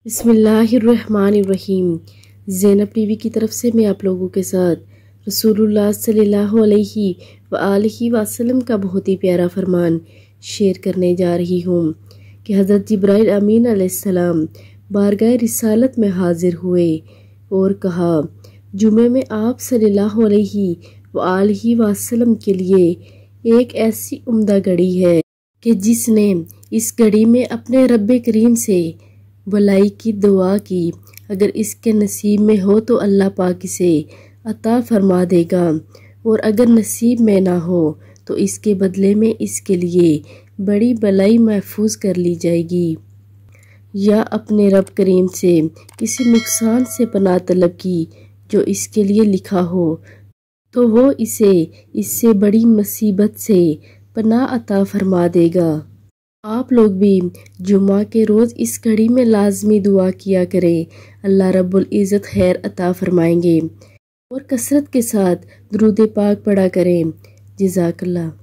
بسم اللہ الرحمن الرحیم۔ زینب ٹی وی کی طرف سے میں آپ لوگوں کے ساتھ رسول اللہ صلی اللہ علیہ وآلہ وسلم کا بہت ہی پیارا فرمان شیئر کرنے جا رہی ہوں کہ حضرت جبرائیل امین علیہ السلام بارگاہ رسالت میں حاضر ہوئے اور کہا، جمعے میں آپ صلی اللہ علیہ وآلہ وسلم کے لیے ایک ایسی عمدہ گھڑی ہے کہ جس نے اس گھڑی میں اپنے رب کریم سے بھلائی کی دعا کی، اگر اس کے نصیب میں ہو تو اللہ پاک اسے عطا فرما دے گا، اور اگر نصیب میں نہ ہو تو اس کے بدلے میں اس کے لیے بڑی بلائی محفوظ کر لی جائے گی۔ یا اپنے رب کریم سے کسی نقصان سے پناہ طلب کی جو اس کے لیے لکھا ہو تو وہ اسے اس سے بڑی مصیبت سے پناہ عطا فرما دے گا۔ آپ لوگ بھی جمعہ کے روز اس گھڑی میں لازمی دعا کیا کریں، اللہ رب العزت خیر عطا فرمائیں گے، اور کثرت کے ساتھ درود پاک پڑھا کریں۔ جزاک اللہ۔